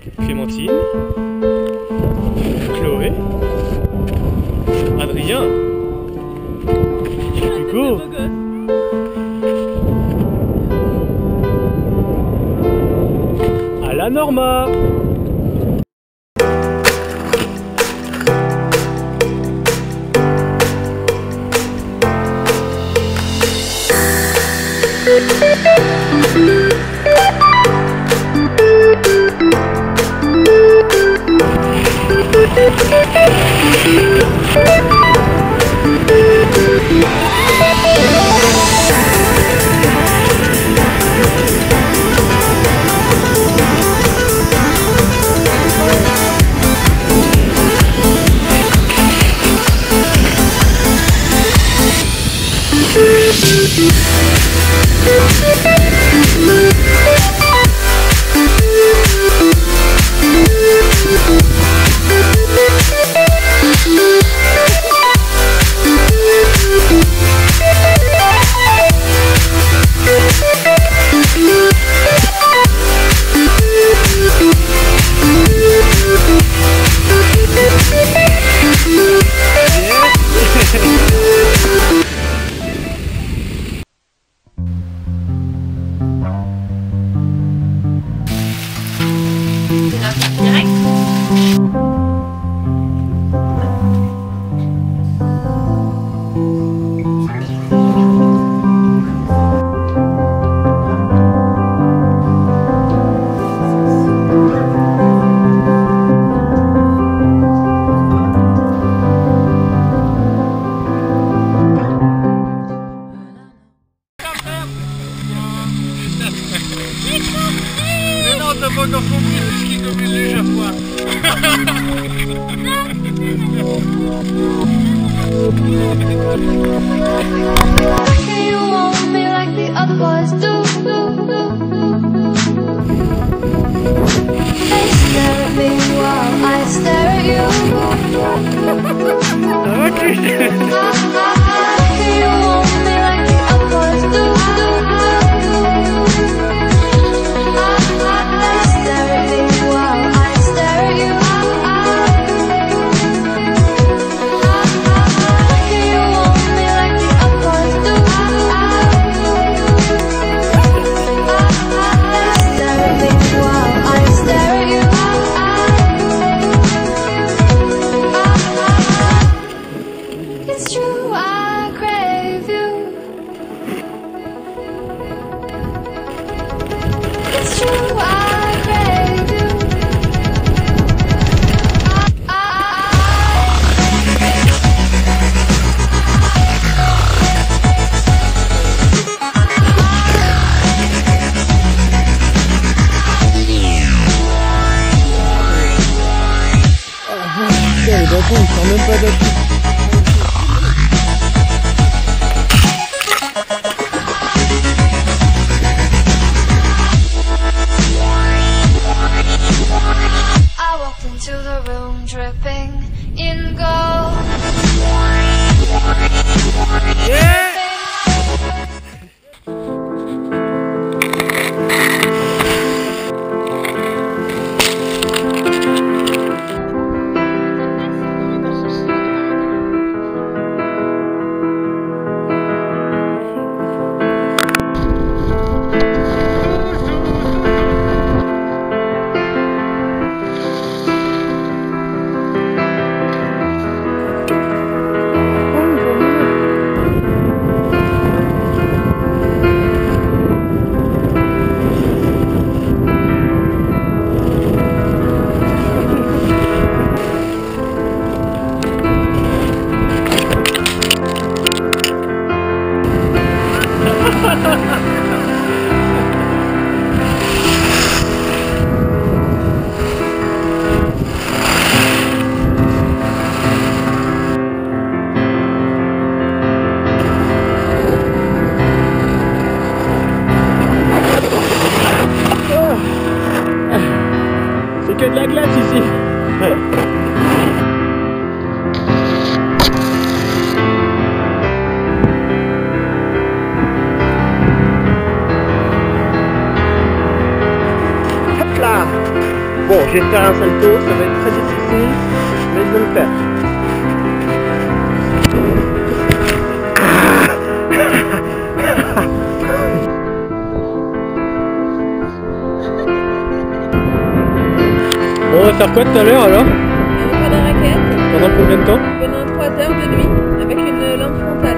Clémentine, Chloé, Adrien, Hugo, à la Norma. Mais non, t'as pas encore compris le ski comme il est déjà froid. You want me like the other boys do. They stare at me while I stare at you. You want me like the other boys do. They stare at me while I stare at you. You want me like the other boys do. They stare at me while I stare at you. It's true, I crave you. It's true, I crave you. Putain, les bâtons, ils sont même pas d'appui. I walked into the room dripping in gold. C'est que de la glace ici. Hop là. Bon, Je vais faire un salto, ça va être très difficile, mais je vais le faire. Bon, on va faire quoi tout à l'heure alors? On va faire la raquette Pendant combien de temps? pendant 3 heures de nuit avec une lampe frontale.